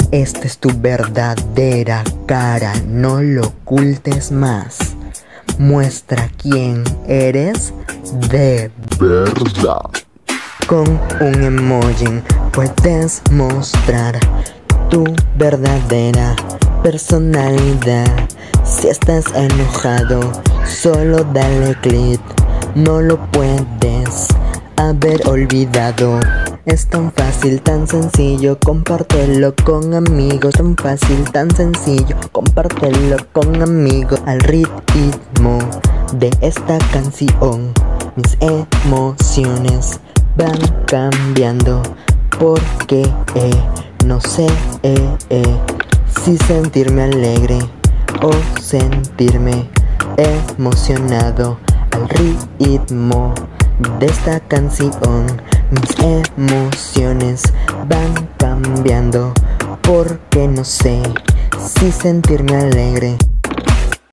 Esta es tu verdadera cara, no lo ocultes más. Muestra quién eres de verdad. Con un emoji puedes mostrar tu verdadera personalidad. Si estás enojado, solo dale clic. No lo puedes haber olvidado. Es tan fácil, tan sencillo, compártelo con amigos. Tan fácil, tan sencillo, compártelo con amigos. Al ritmo de esta canción, mis emociones van cambiando. Porque no sé si sentirme alegre o sentirme emocionado. Al ritmo de esta canción, mis emociones van cambiando. Porque no sé si sentirme alegre